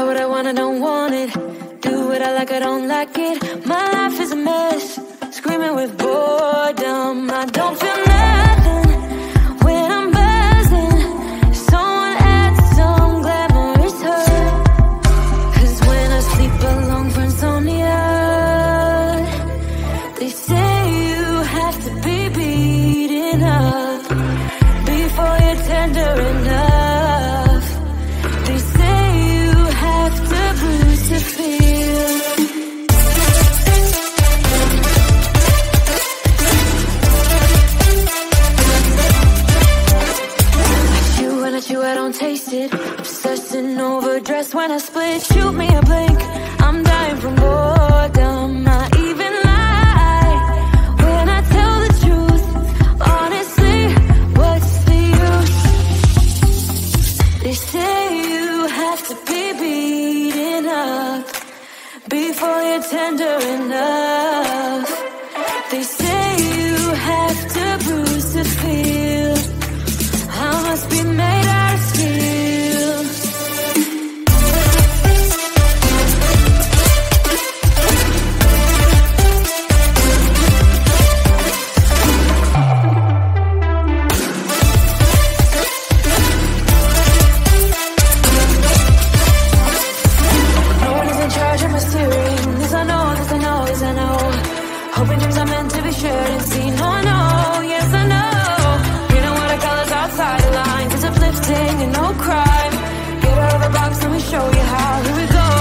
what I want, I don't want it. Do what I like, I don't like it. My life is a mess, screaming with boredom. I don't feel nothing when I'm buzzing. Someone adds some glamorous hurt. 'Cause when I sleep alone for insomnia, they say you have to be beaten up before you're tender enough. They say you have to bruise to feel. I chew, I don't taste it. Obsessing over dress when I split. Shoot me a blink, I'm dying from boredom. I even lie when I tell the truth. Honestly, what's the use? They say you have to be beaten up before you're tender enough. They say you have to bruise to feel. I must be made out of steel. No one is in charge of my steering. This I know, this I know, this I know. Hoping dreams are meant to be shared and seen. No, I know, yes I know. Outside the lines, it's uplifting and no crime. Get out of the box and we show you how. Here we go.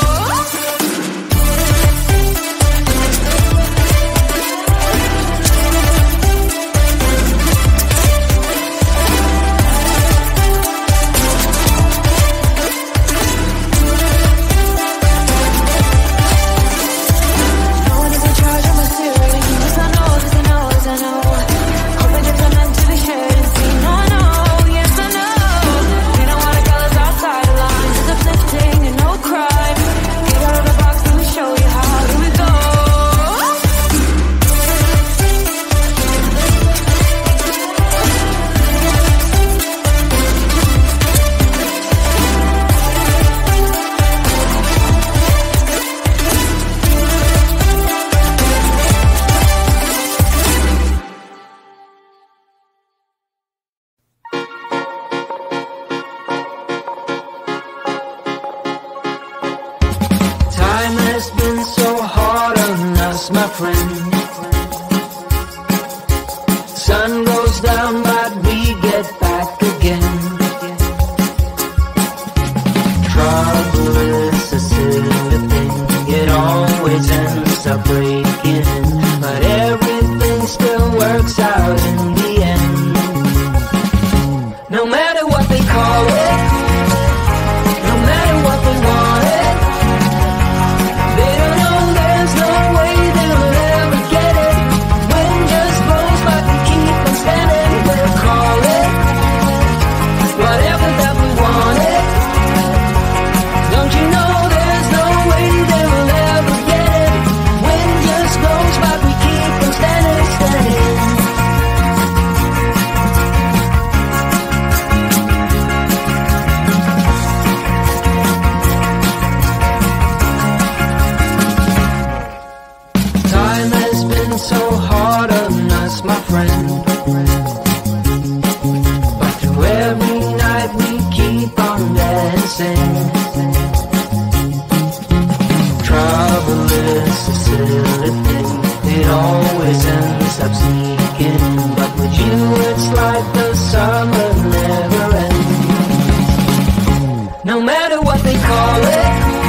No one is in charge of my steering. This I know, this I know, this I know. Hoping dreams are meant to be shared. And no crime. Get out of the box and we show you how. Here we go. My friend, sun goes down but we get back again. Trouble is a silly thing, it always ends up breaking, but everything still works out in the end. No matter what they call it, no matter what they want it, they don't know there's no way they'll ever get it. Wind just blows but we keep on standing. We'll call it whatever that we want it. Don't you know there's no way they'll ever get it. Wind just blows but we keep on standing, standing. Time has been so hard on us, my friend, but through every night we keep on dancing. Trouble is a silly thing, it always ends up sneaking in, but with you it's like the summer never ends. No matter what they call it,